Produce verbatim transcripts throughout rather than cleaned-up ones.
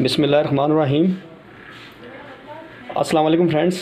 बिस्मिल्लाहिर्रहमानिर्रहीम। अस्सलाम वालेकुम फ्रेंड्स।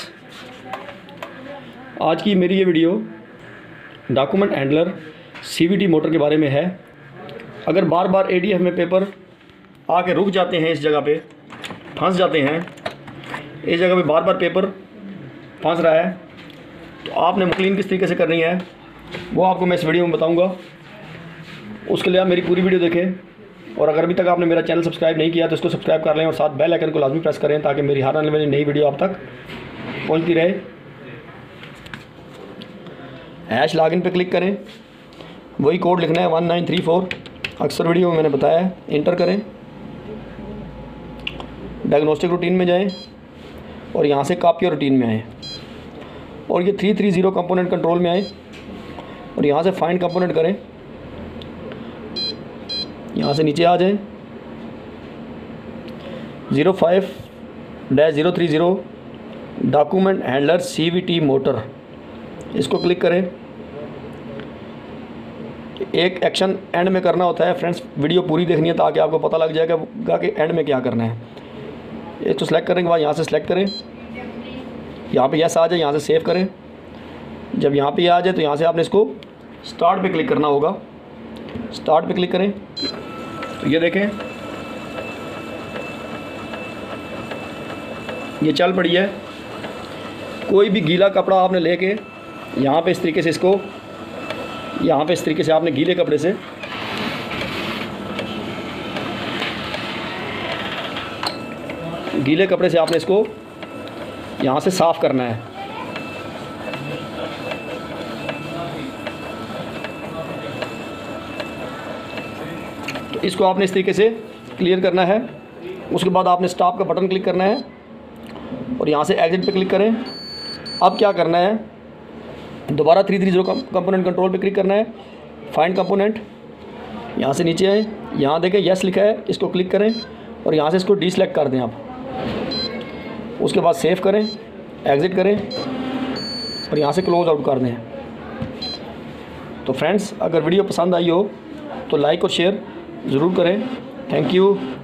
आज की मेरी ये video document handler CVT motor के बारे में है। अगर बार बार एडीएफ में पेपर आके रुक जाते हैं, इस जगह पे फंस जाते हैं, इस जगह पे बार बार पेपर फंस रहा है, तो आपने क्लीन किस तरीके से करनी है वो आपको मैं इस वीडियो में बताऊंगा। उसके लिए आप मेरी पूरी वीडियो देखें, और अगर अभी तक आपने मेरा चैनल सब्सक्राइब नहीं किया तो इसको सब्सक्राइब कर लें और साथ बेल आइकन को लाजमी प्रेस करें ताकि मेरी हर आने वाली नई वीडियो आप तक पहुंचती रहे। हैश लॉगिन पे क्लिक करें, वही कोड लिखना है वन नाइन थ्री फोर, अक्सर वीडियो में मैंने बताया है। इंटर करें, डायग्नोस्टिक रूटीन में जाएं और यहाँ से कॉपी और रूटीन में आएँ, और ये three three zero component control में आएँ और यहाँ से फाइंड कंपोनेंट करें। यहाँ से नीचे आ जाएं, zero five dash zero three zero document handler CVT motor, इसको क्लिक करें। एक एक्शन एंड में करना होता है फ्रेंड्स, वीडियो पूरी देखनी है ताकि आपको पता लग जाएगा कि एंड में क्या करना है। ये तो सेलेक्ट करने के बाद यहाँ से सेलेक्ट करें, यहाँ पे यस आ जाए, यहाँ से सेव करें। जब यहाँ पे आ जाए तो यहाँ से आपने इसको स्टार्ट पे क्लिक करना होगा। स्टार्ट पे क्लिक करें तो ये देखें ये चल पड़ी है। कोई भी गीला कपड़ा आपने लेके यहाँ पे इस तरीके से इसको यहाँ पे इस तरीके से आपने गीले कपड़े से गीले कपड़े से आपने इसको यहाँ से साफ़ करना है। तो इसको आपने इस तरीके से क्लियर करना है। उसके बाद आपने स्टॉप का बटन क्लिक करना है और यहाँ से एग्जिट पे क्लिक करें। अब क्या करना है, दोबारा three three zero component control पे क्लिक करना है, फाइंड कंपोनेंट, यहाँ से नीचे आए, यहाँ देखें यस लिखा है, इसको क्लिक करें और यहाँ से इसको डी सेलेक्ट कर दें आप। उसके बाद सेव करें, एग्ज़िट करें और यहाँ से क्लोज आउट कर दें। तो फ्रेंड्स, अगर वीडियो पसंद आई हो तो लाइक और शेयर ज़रूर करें। Thank you.